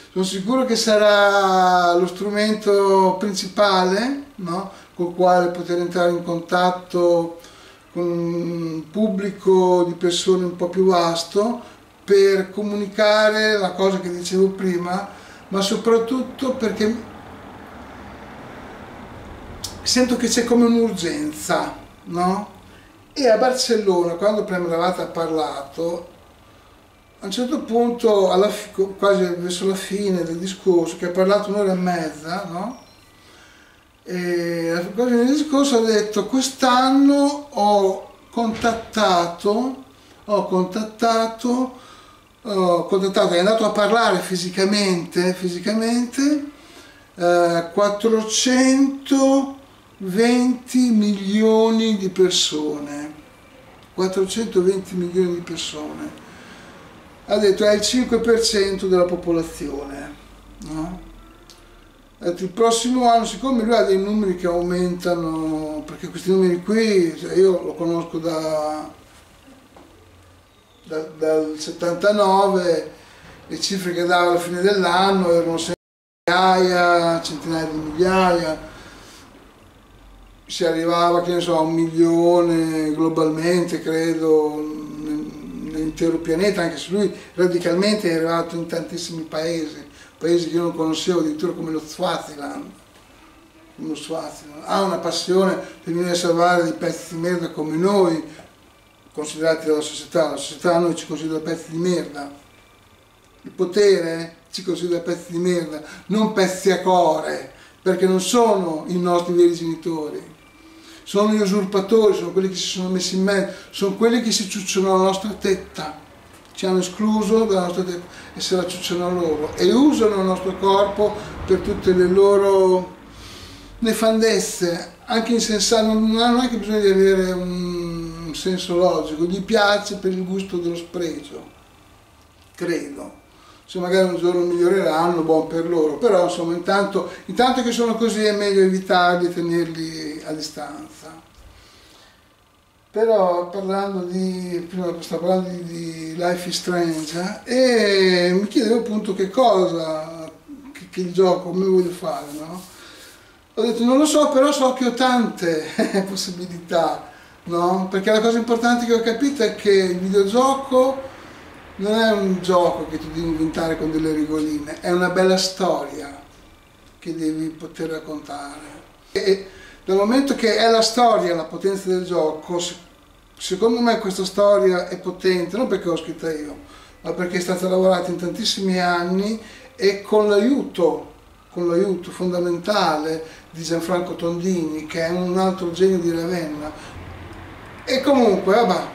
sono sicuro che sarà lo strumento principale, no? Col quale poter entrare in contatto con un pubblico di persone un po' più vasto per comunicare la cosa che dicevo prima, ma soprattutto perché sento che c'è come un'urgenza, no? E a Barcellona, quando Prem-Rawat ha parlato, a un certo punto, quasi verso la fine del discorso, che ha parlato un'ora e mezza, no? E alla fine del discorso ha detto: quest'anno ho contattato, è andato a parlare fisicamente 420 milioni di persone. 420 milioni di persone. Ha detto è il 5% della popolazione, no? Il prossimo anno, siccome lui ha dei numeri che aumentano, perché questi numeri qui, io lo conosco dal 79, le cifre che dava alla fine dell'anno erano centinaia di migliaia, si arrivava, che ne so, a 1 milione globalmente, credo, nell'intero pianeta, anche se lui radicalmente è arrivato in tantissimi paesi che io non conoscevo, addirittura come lo Swaziland. Ha una passione per venire a salvare dei pezzi di merda come noi, considerati dalla società. La società a noi ci considera pezzi di merda. Il potere ci considera pezzi di merda, non pezzi a core, perché non sono i nostri veri genitori. Sono gli usurpatori, sono quelli che si sono messi in mezzo, sono quelli che si ciucciano la nostra tetta. Ci hanno escluso dalla nostra testa e se la ciucciano loro e usano il nostro corpo per tutte le loro nefandezze, anche insensate. Non hanno neanche bisogno di avere un senso logico, gli piace per il gusto dello spregio, credo. Se magari un giorno miglioreranno, buon per loro, però insomma intanto che sono così è meglio evitarli e tenerli a distanza. Però prima stavo parlando di Life is Strange e mi chiedevo appunto che cosa, che il gioco, come voglio fare, no? Ho detto non lo so, però so che ho tante possibilità, no? Perché la cosa importante che ho capito è che il videogioco non è un gioco che tu devi inventare con delle regoline, è una bella storia che devi poter raccontare. E dal momento che è la storia la potenza del gioco, secondo me questa storia è potente, non perché l'ho scritta io, ma perché è stata lavorata in tantissimi anni e con l'aiuto fondamentale di Gianfranco Tondini, che è un altro genio di Ravenna. E comunque,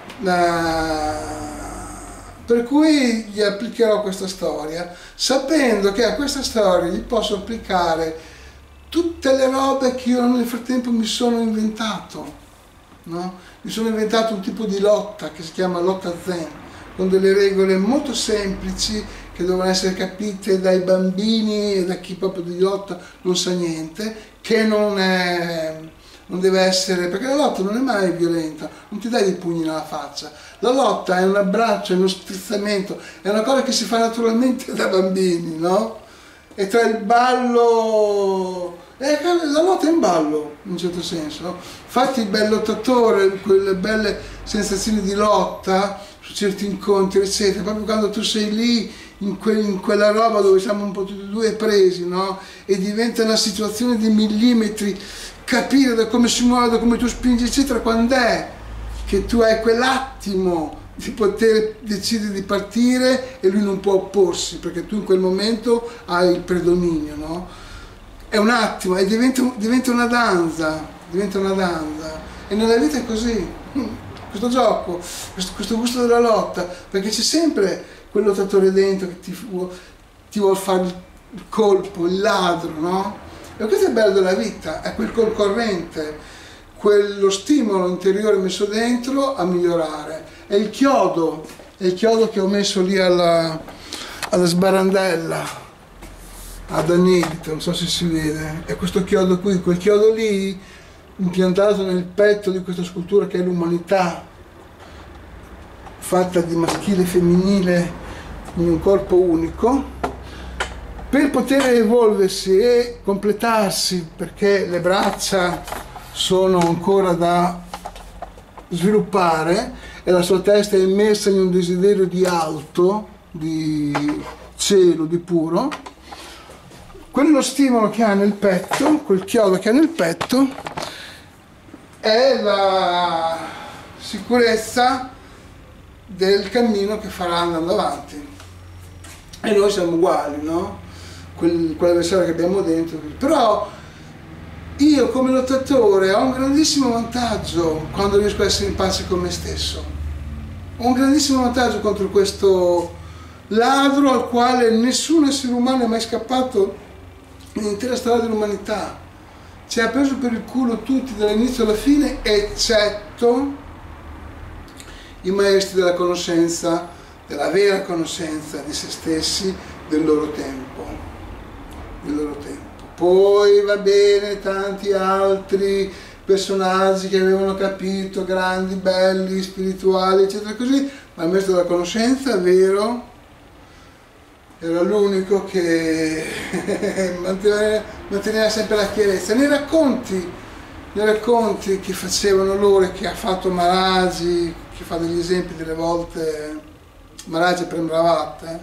per cui gli applicherò questa storia, sapendo che a questa storia gli posso applicare tutte le robe che io nel frattempo mi sono inventato, no? Mi sono inventato un tipo di lotta che si chiama lotta zen, con delle regole molto semplici che devono essere capite dai bambini e da chi proprio di lotta non sa niente, che non deve essere, perché la lotta non è mai violenta, non ti dai dei pugni nella faccia, la lotta è un abbraccio, è uno strizzamento, è una cosa che si fa naturalmente da bambini, no? E tra il ballo, la lotta è un ballo in un certo senso, no? Fatti il bel lottatore, quelle belle sensazioni di lotta su certi incontri eccetera, proprio quando tu sei lì in quella roba dove siamo un po' tutti e due presi, no? E diventa una situazione di millimetri, capire da come si muove, da come tu spingi eccetera, quando è che tu hai quell'attimo di poter decidere di partire e lui non può opporsi perché tu in quel momento hai il predominio, no? È un attimo e diventa una danza, e nella vita è così, questo gioco, questo gusto della lotta, perché c'è sempre quel lottatore dentro che ti vuole fare il colpo, il ladro, no? E questo è il bello della vita, è quel concorrente, quello stimolo interiore messo dentro a migliorare. È il chiodo che ho messo lì alla sbarandella, ad anelito, non so se si vede, è questo chiodo qui, quel chiodo lì impiantato nel petto di questa scultura che è l'umanità, fatta di maschile e femminile in un corpo unico, per poter evolversi e completarsi, perché le braccia sono ancora da sviluppare e la sua testa è immersa in un desiderio di alto, di cielo, di puro, quello stimolo che ha nel petto, quel chiodo che ha nel petto, è la sicurezza del cammino che farà andando avanti. E noi siamo uguali, no? Quell'avversario che abbiamo dentro. Però io come lottatore ho un grandissimo vantaggio quando riesco a essere in pace con me stesso. Ho un grandissimo vantaggio contro questo ladro al quale nessun essere umano è mai scappato nell'intera storia dell'umanità. Ci ha preso per il culo tutti dall'inizio alla fine, eccetto i maestri della conoscenza, della vera conoscenza di se stessi, del loro tempo. Poi va bene tanti altri personaggi che avevano capito, grandi, belli, spirituali, eccetera così, ma il maestro della conoscenza, vero, era l'unico che manteneva sempre la chiarezza. Nei racconti che facevano loro, che ha fatto Maharaji, che fa degli esempi delle volte, Maharaji Premrawat,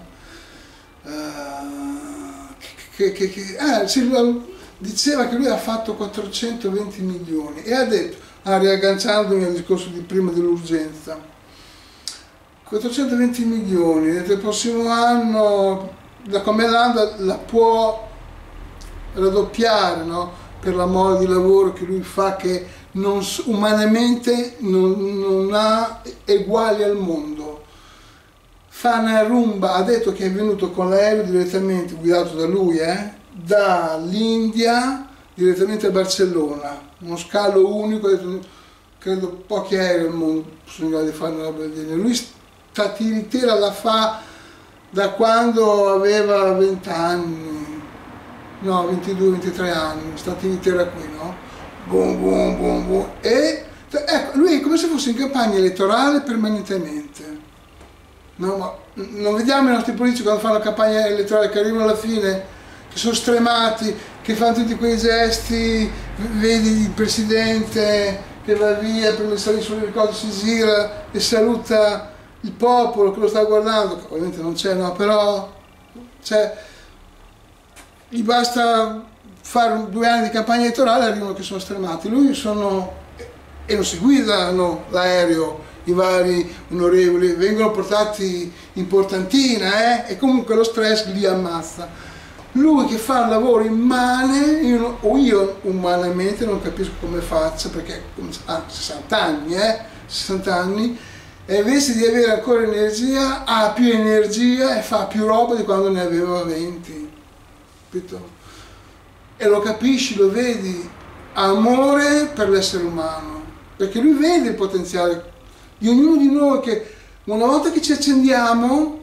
diceva che lui ha fatto 420 milioni e ha detto, riagganciandomi al discorso di prima dell'urgenza, 420 milioni, nel prossimo anno, da come l'anda, la può raddoppiare, no? Per la mole di lavoro che lui fa, che umanamente non ha eguali al mondo. Fa una rumba, ha detto che è venuto con l'aereo direttamente, guidato da lui, dall'India direttamente a Barcellona, uno scalo unico, credo pochi aerei al mondo sono in grado di fare una roba del genere. Lui sta tiritera la fa da quando aveva 20 anni, no, 22-23 anni, sta tiritera qui, no? Boom, boom, boom, boom. E ecco, lui è come se fosse in campagna elettorale permanentemente. No, ma non vediamo i nostri politici quando fanno la campagna elettorale che arrivano alla fine, che sono stremati, che fanno tutti quei gesti, vedi il presidente che va via per salire sulle ricordi, si gira e saluta il popolo che lo sta guardando, che ovviamente non c'è, no, però gli basta fare 2 anni di campagna elettorale e arrivano che sono stremati. Lui e non si guidano l'aereo, i vari onorevoli, vengono portati in portantina, e comunque lo stress li ammazza. Lui che fa un lavoro immane, io umanamente non capisco come faccia, perché ha 60 anni, 60 anni, e invece di avere ancora energia, ha più energia e fa più roba di quando ne aveva 20. Capito? E lo capisci, lo vedi, amore per l'essere umano, perché lui vede il potenziale di ognuno di noi, che una volta che ci accendiamo,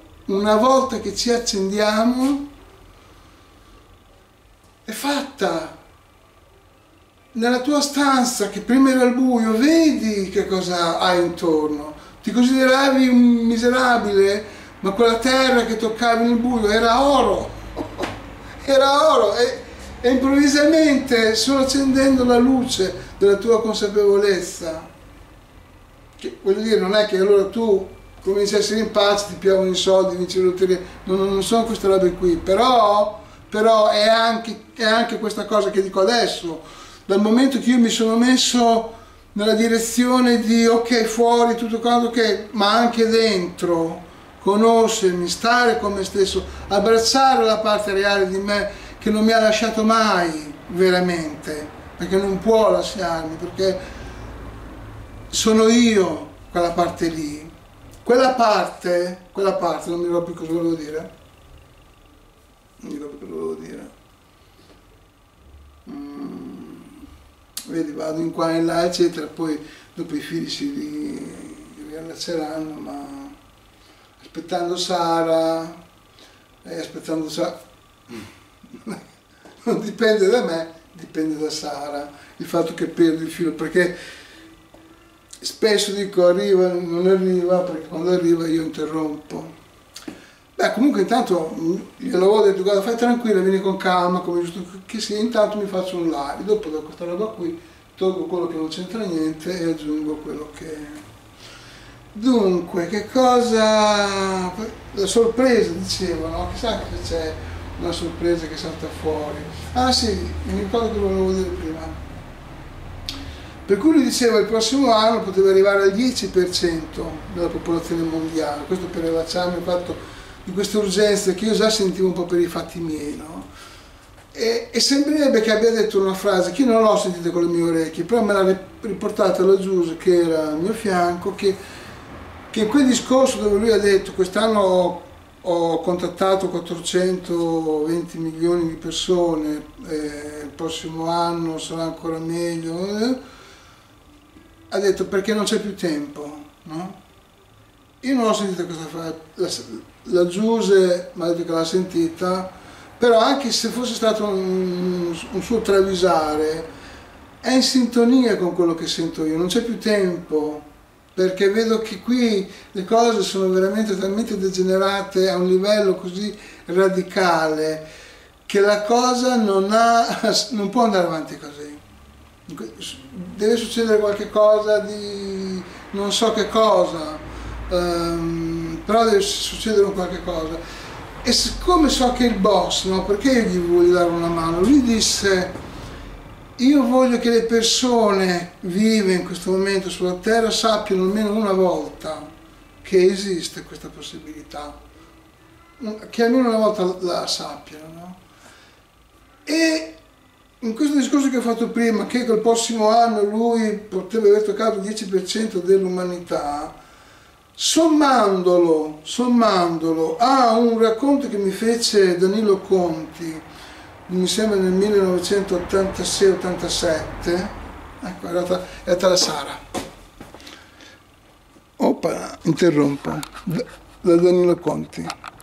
è fatta. Nella tua stanza, che prima era al buio, vedi che cosa hai intorno. Ti consideravi un miserabile, ma quella terra che toccavi nel buio era oro. Era oro, e improvvisamente, solo accendendo la luce della tua consapevolezza, che voglio dire, non è che allora tu cominci a essere in pace, ti piovono i soldi, vinci la lotteria, non sono queste robe qui, però è anche questa cosa che dico adesso, dal momento che io mi sono messo nella direzione di ok, fuori tutto quanto, ok, ma anche dentro, conoscermi, stare con me stesso, abbracciare la parte reale di me che non mi ha lasciato mai veramente, perché non può lasciarmi, perché sono io quella parte lì, quella parte, non mi ricordo più cosa volevo dire, vedi, vado in qua e in là, eccetera, poi dopo i figli si riallacceranno, ma aspettando Sara, non dipende da me, dipende da Sara, il fatto che perdo il filo, perché spesso dico arriva, non arriva, perché quando arriva io interrompo. Beh, comunque intanto glielo avevo detto, guarda, fai tranquilla, vieni con calma, come giusto che sia, intanto mi faccio un live, dopo da questa roba qui tolgo quello che non c'entra niente e aggiungo quello che... Dunque, che cosa... La sorpresa, dicevo, no? Chissà che c'è una sorpresa che salta fuori. Ah sì, mi ricordo che volevo dire prima. Per cui lui diceva che il prossimo anno poteva arrivare al 10% della popolazione mondiale, questo per rilacciarmi al fatto di queste urgenze che io già sentivo un po' per i fatti miei, no? E sembrerebbe che abbia detto una frase che io non l'ho sentita con le mie orecchie, però me l'ha riportata la Giuse che era al mio fianco, che in quel discorso dove lui ha detto quest'anno ho contattato 420 milioni di persone, il prossimo anno sarà ancora meglio, ha detto perché non c'è più tempo, no? Io non ho sentito questa frase, la Giuse mi ha detto che l'ha sentita, però anche se fosse stato un suo travisare, è in sintonia con quello che sento io, non c'è più tempo, perché vedo che qui le cose sono veramente talmente degenerate a un livello così radicale che la cosa non può andare avanti così. Deve succedere qualche cosa di non so che cosa, però deve succedere qualche cosa. E siccome so che il boss, no, perché io gli voglio dare una mano, lui disse io voglio che le persone vive in questo momento sulla terra sappiano almeno una volta che esiste questa possibilità, che almeno una volta la sappiano, no? E in questo discorso che ho fatto prima, che col prossimo anno lui potrebbe aver toccato il 10% dell'umanità, sommandolo a un racconto che mi fece Danilo Conti, mi sembra nel 1986-87, ecco, è arrivata la Sara. Oppa, interrompo, da Danilo Conti.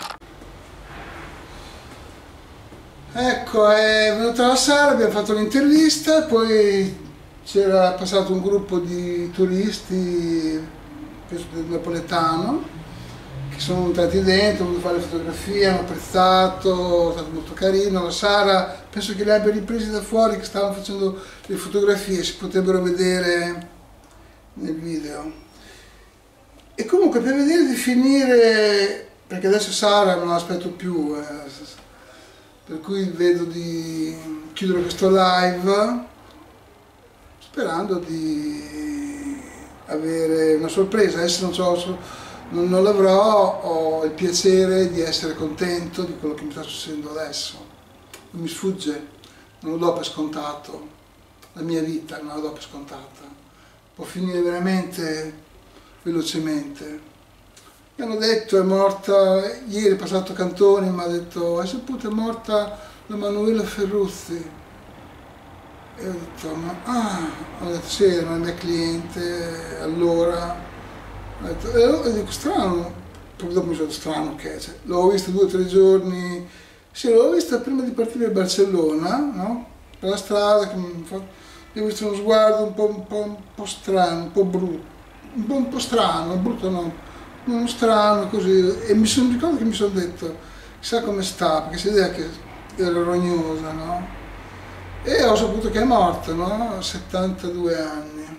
Ecco, è venuta la Sara, abbiamo fatto l'intervista, poi c'era passato un gruppo di turisti, penso del napoletano, che sono entrati dentro, hanno voluto fare le fotografie, hanno apprezzato, è stato molto carino. La Sara, penso che li abbia ripresi da fuori, che stavano facendo le fotografie, si potrebbero vedere nel video. E comunque per vedere di finire, perché adesso Sara non l'aspetto più, per cui vedo di chiudere questo live sperando di avere una sorpresa. Adesso non l'avrò, ho il piacere di essere contento di quello che mi sta succedendo adesso. Non mi sfugge, non lo do per scontato, la mia vita non la do per scontata, può finire veramente velocemente. Mi hanno detto è morta, ieri è passato Cantoni, mi ha detto hai saputo è morta la Manuela Ferruzzi. E ho detto ho detto sì, era una mia cliente, allora ho detto, e dico strano, proprio dopo mi sono detto strano che l'ho vista 2 o 3 giorni, sì, l'ho vista prima di partire per Barcellona, no? Per la strada, che ho visto uno sguardo un po' strano, un po' brutto, un po' strano, brutto no, uno strano così, e ricordo che mi sono detto, chissà come sta, perché si vedeva che era rognosa, no? E ho saputo che è morta, no? 72 anni.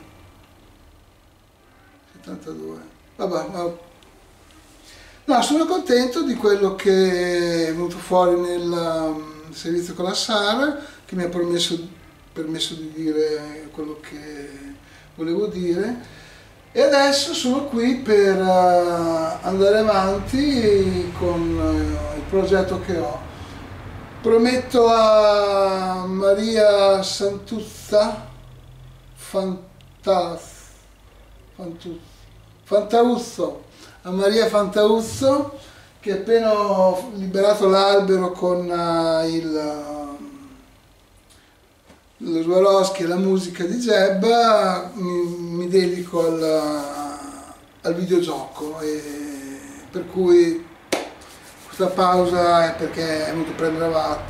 72. Vabbè, no, sono contento di quello che è venuto fuori nel servizio con la Sara, che mi ha permesso di dire quello che volevo dire. E adesso sono qui per andare avanti con il progetto che ho. Prometto a Maria Santuzza Fantauzzo, a Maria Fantauzzo, che appena ho liberato l'albero con lo Swarovski e la musica di Jeb, mi dedico al videogioco, e per cui questa pausa è perché è venuto a prendere watt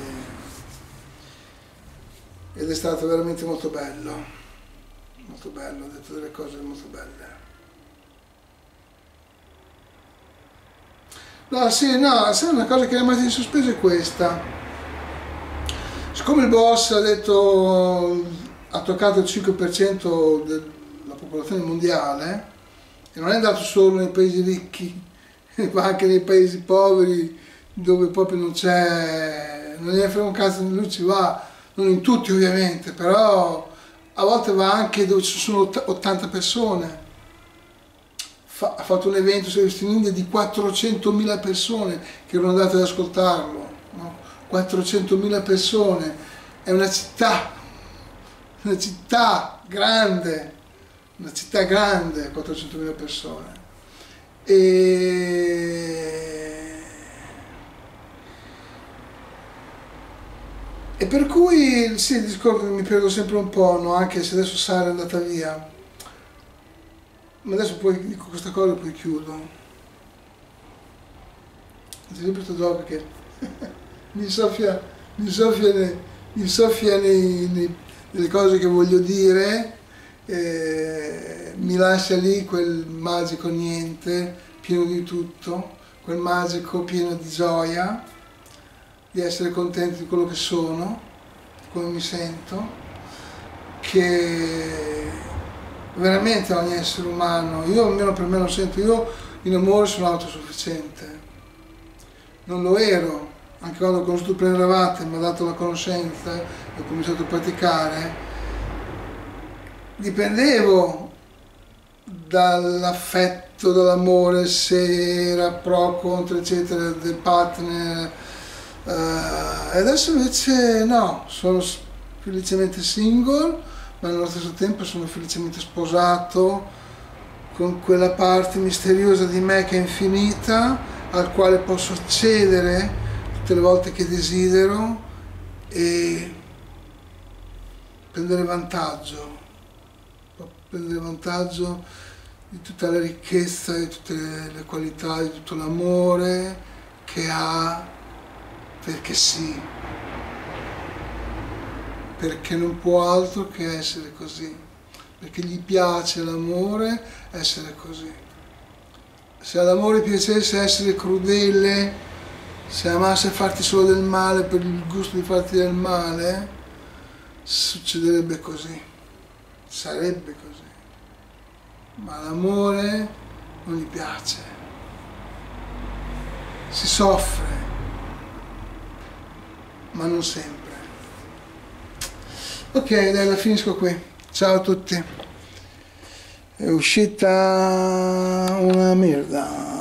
ed è stato veramente molto bello, ho detto delle cose molto belle. No, sì, no, sai, una cosa che è rimasta in sospeso è questa. Siccome il boss ha detto, ha toccato il 5% della popolazione mondiale, e non è andato solo nei paesi ricchi, ma anche nei paesi poveri, dove proprio non c'è, non gliene frega un cazzo, lui ci va, non in tutti ovviamente, però a volte va anche dove ci sono 80 persone. Ha fatto un evento in India di 400.000 persone che erano andate ad ascoltarlo, no? 400.000 persone, è una città grande, 400.000 persone. E per cui sì, il discorso mi perdo sempre un po', no? Anche se adesso Sara è andata via. Ma adesso poi dico questa cosa e poi chiudo. C'è sempre questo gioco che mi soffia nelle cose che voglio dire, mi lascia lì quel magico niente, pieno di tutto, quel magico pieno di gioia, di essere contento di quello che sono, di come mi sento, che veramente ogni essere umano, io almeno per me lo sento, io in amore sono autosufficiente, non lo ero, anche quando ho conosciuto Prendravate, mi ha dato la conoscenza e ho cominciato a praticare, dipendevo dall'affetto, dall'amore, se era pro, contro, eccetera, del partner, e adesso invece no, sono felicemente single, ma nello stesso tempo sono felicemente sposato con quella parte misteriosa di me che è infinita, al quale posso accedere tutte le volte che desidero e prendere vantaggio di tutta la ricchezza, di tutte le qualità, di tutto l'amore che ha, perché sì. Perché non può altro che essere così, perché gli piace l'amore essere così. Se all'amore piacesse essere crudele, se amasse farti solo del male per il gusto di farti del male, succederebbe così, sarebbe così. Ma l'amore non gli piace, si soffre, ma non sempre. Ok, dai, la finisco qui. Ciao a tutti. È uscita una merda.